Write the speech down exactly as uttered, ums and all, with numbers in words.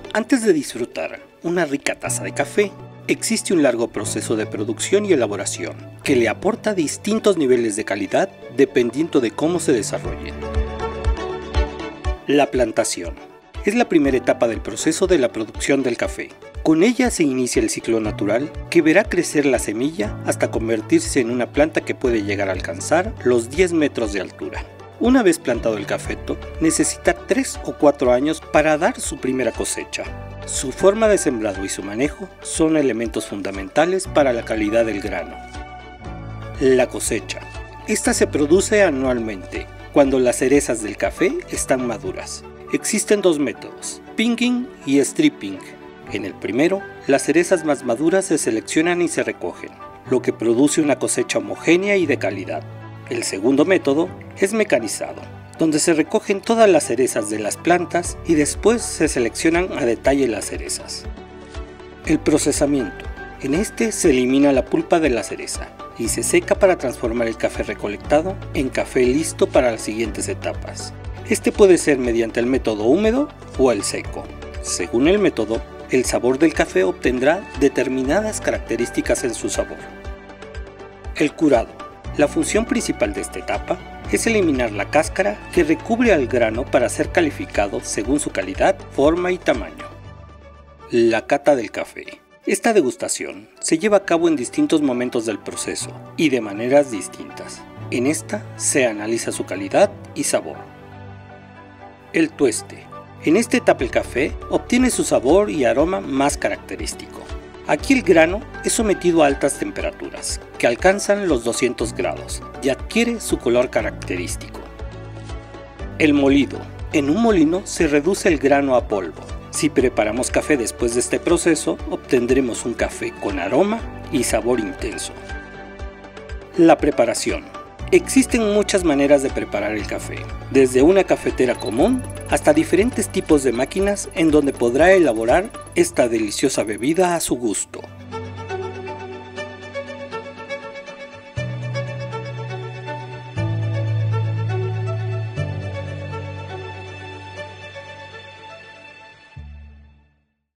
Antes de disfrutar una rica taza de café, existe un largo proceso de producción y elaboración que le aporta distintos niveles de calidad dependiendo de cómo se desarrolle. La plantación es la primera etapa del proceso de la producción del café. Con ella se inicia el ciclo natural que verá crecer la semilla hasta convertirse en una planta que puede llegar a alcanzar los diez metros de altura. Una vez plantado el cafeto, necesita tres o cuatro años para dar su primera cosecha. Su forma de sembrado y su manejo son elementos fundamentales para la calidad del grano. La cosecha. Esta se produce anualmente, cuando las cerezas del café están maduras. Existen dos métodos, picking y stripping. En el primero, las cerezas más maduras se seleccionan y se recogen, lo que produce una cosecha homogénea y de calidad. El segundo método es mecanizado, donde se recogen todas las cerezas de las plantas y después se seleccionan a detalle las cerezas. El procesamiento. En este se elimina la pulpa de la cereza y se seca para transformar el café recolectado en café listo para las siguientes etapas. Este puede ser mediante el método húmedo o el seco. Según el método, el sabor del café obtendrá determinadas características en su sabor. El curado. La función principal de esta etapa es eliminar la cáscara que recubre al grano para ser calificado según su calidad, forma y tamaño. La cata del café. Esta degustación se lleva a cabo en distintos momentos del proceso y de maneras distintas. En esta se analiza su calidad y sabor. El tueste. En esta etapa el café obtiene su sabor y aroma más característico. Aquí el grano es sometido a altas temperaturas, que alcanzan los doscientos grados, y adquiere su color característico. El molido. En un molino se reduce el grano a polvo. Si preparamos café después de este proceso, obtendremos un café con aroma y sabor intenso. La preparación. Existen muchas maneras de preparar el café, desde una cafetera común hasta diferentes tipos de máquinas en donde podrá elaborar esta deliciosa bebida a su gusto.